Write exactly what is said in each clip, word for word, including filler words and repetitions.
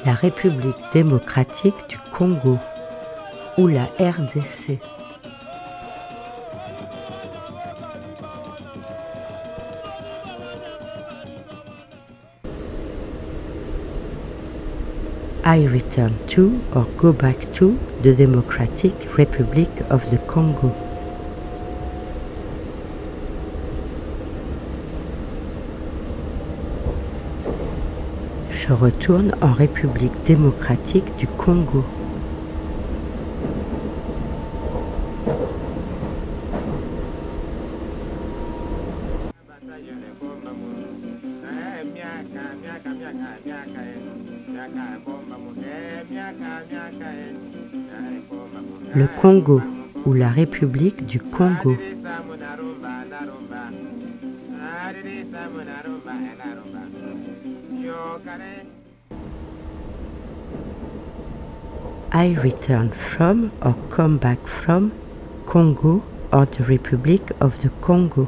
la République démocratique du Congo ou la R D C. I return to or go back to the Democratic Republic of the Congo. Je retourne en République démocratique du Congo. Le Congo ou la République du Congo. I return from or come back from Congo or the Republic of the Congo.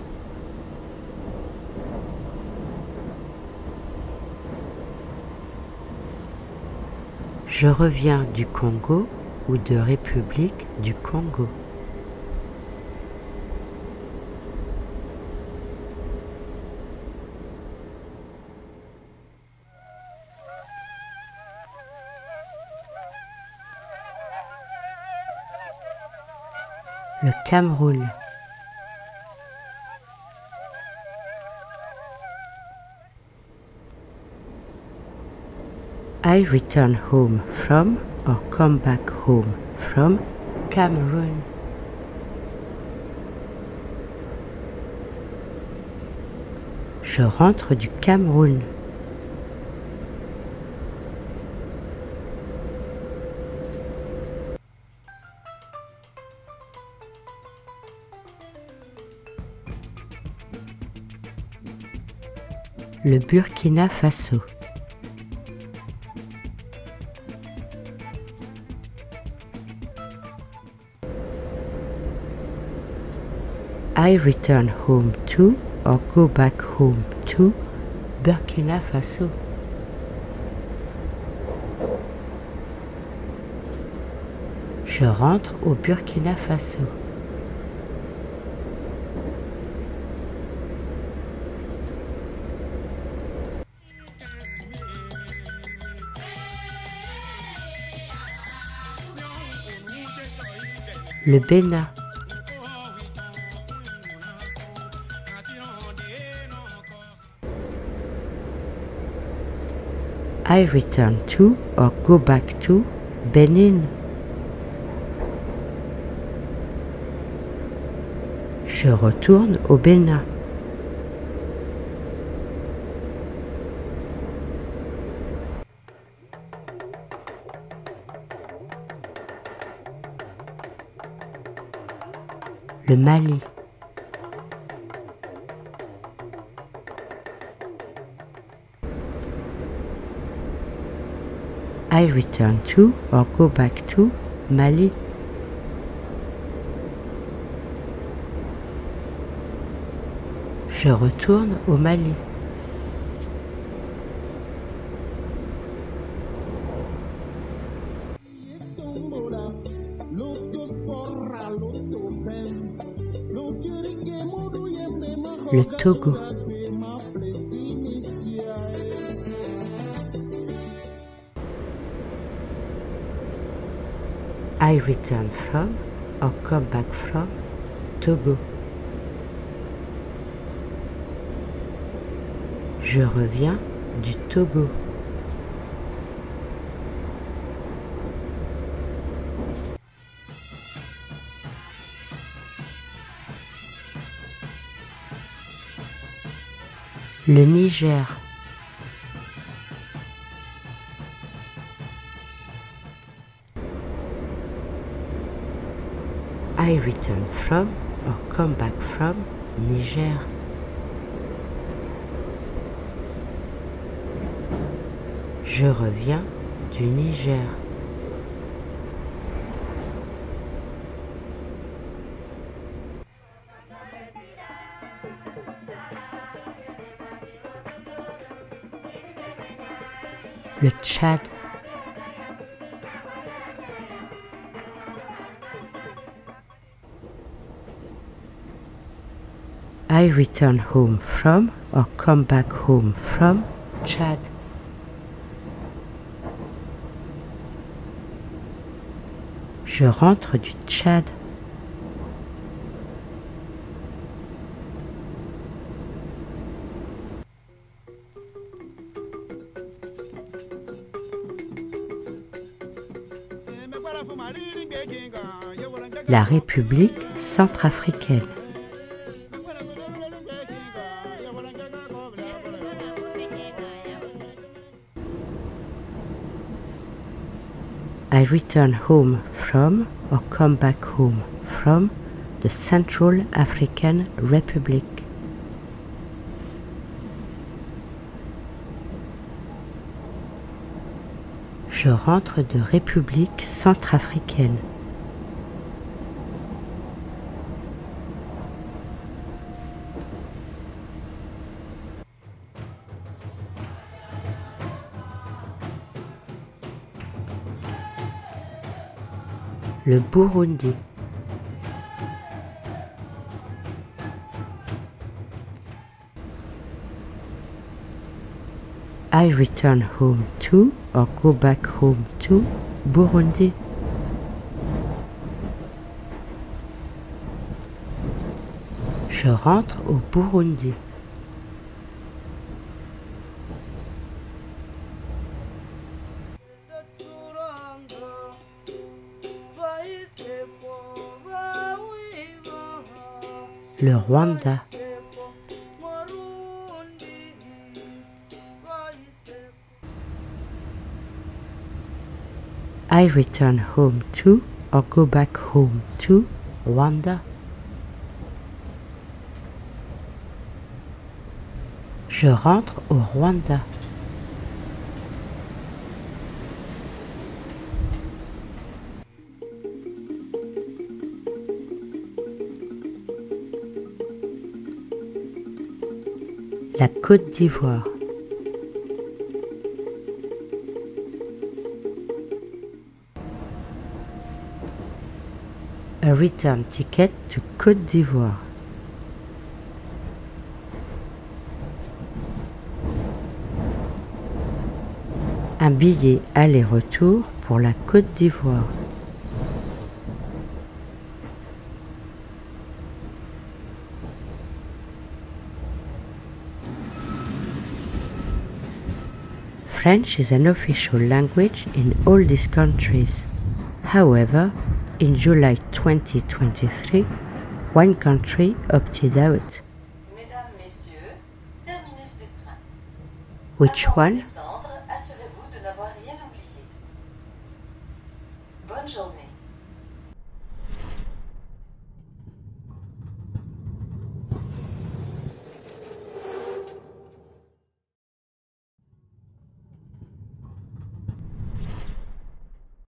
Je reviens du Congo ou de République du Congo. Le Cameroun. I return home from or come back home from Cameroon. Je rentre du Cameroun. Le Burkina Faso. I return home to or go back home to Burkina Faso. Je rentre au Burkina Faso. Le Bénin. I return to or go back to Benin. Je retourne au Bénin. Le Mali. I return to or go back to Mali. Je retourne au Mali. Le Togo. I return from or come back from Togo. Je reviens du Togo. Le Niger. I return from or come back from Niger. Je reviens du Niger. Le Tchad. I return home from or come back home from Tchad. Je rentre du Tchad. La République centrafricaine. I return home from or come back home from the Central African Republic. Je rentre de République centrafricaine. Le Burundi. I return home to or go back home to Burundi. Je rentre au Burundi. Le Rwanda. I return home to or go back home to Rwanda. Je rentre au Rwanda. La Côte d'Ivoire. A return ticket to Côte d'Ivoire. Un billet aller-retour pour la Côte d'Ivoire. French is an official language in all these countries. However, in July twenty twenty-three, one country opted out. Mesdames, Messieurs, terminus de train. Which one?